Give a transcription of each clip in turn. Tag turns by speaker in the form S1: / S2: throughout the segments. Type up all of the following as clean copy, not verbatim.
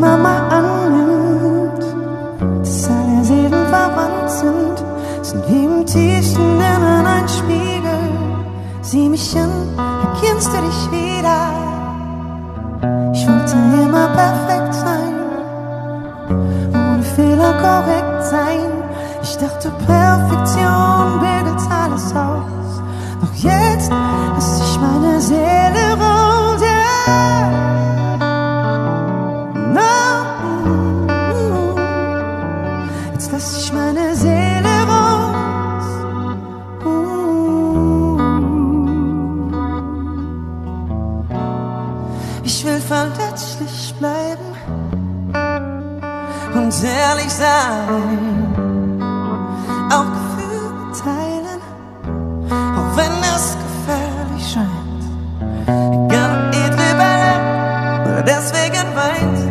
S1: Mama annimmt, dass alle Seelen verwandt sind wie im tiefsten Innern ein Spiegel. Sieh mich an, erkennst du dich wieder? Ich wollte immer perfekt sein, ohne Fehler korrekt sein. Ich dachte, Perfektion bildet alles aus. Doch jetzt lass ich meine Seele raus, yeah. No. Jetzt lass ich meine Seele raus. Ich will verletzlich bleiben und ehrlich sein, auch Gefühle teilen, auch wenn es gefährlich scheint. Egal ob ihr drüber lacht oder deswegen weint.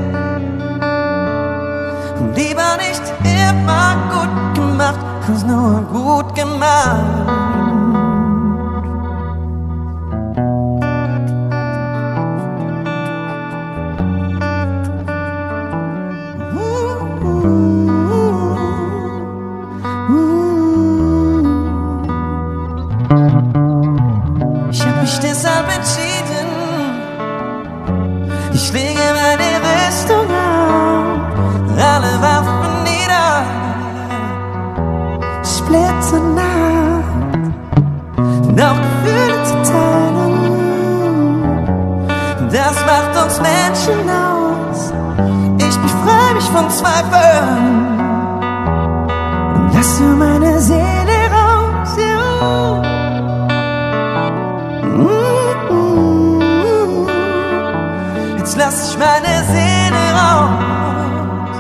S1: Und lieber nicht immer gut gemacht, als nur gut gemacht. Ich hab mich deshalb entschieden, ich lege meine Rüstung auf, alle Waffen nieder, splitzernaht, und auch Gefühle zu teilen, das macht uns Menschen aus. Ich befreie mich von Zweifeln und lasse meine Seele raus, ja. Jetzt lass ich meine Seele raus.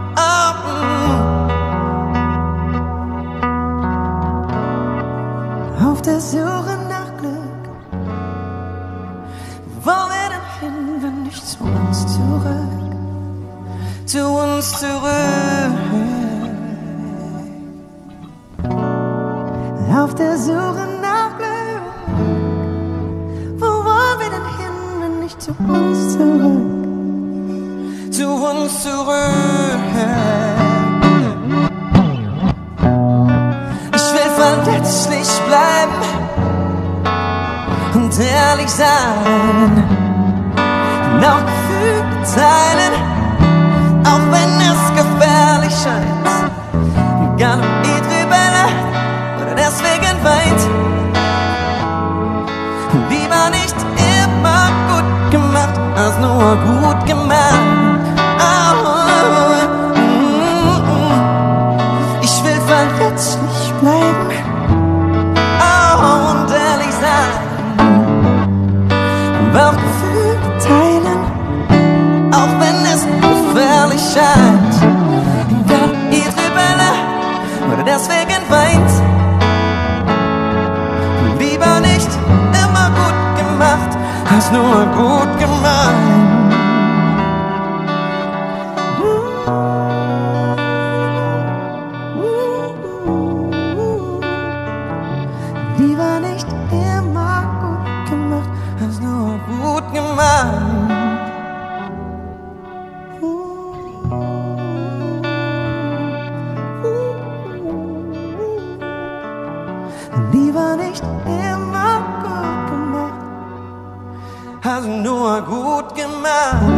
S1: Auf der Suche nach Glück. Wo wir denn hin, wenn nicht zu uns zurück? Zu uns zurück. Auf der Suche nach Glück. Wo wollen wir denn hin, wenn nicht zu uns zurück? Zu uns zurück. Ich will verletzlich bleiben und ehrlich sein, und auch Gefühle teilen, auch wenn es gefährlich scheint. Egal ob ihr drüber lacht oder deswegen weint. Lieber nicht immer gut gemacht, als nur gut gemacht. Ich will verletzlich bleiben, und ehrlich sein, und auch Gefühle teilen, auch wenn es gefährlich scheint. Egal ob ihr drüber lacht oder deswegen weint. Lieber nicht immer gut gemacht, als nur gut gemeint. Lieber nicht immer gut gemacht, als nur gut gemeint. Lieber nicht immer gut gemacht, als nur gut gemacht.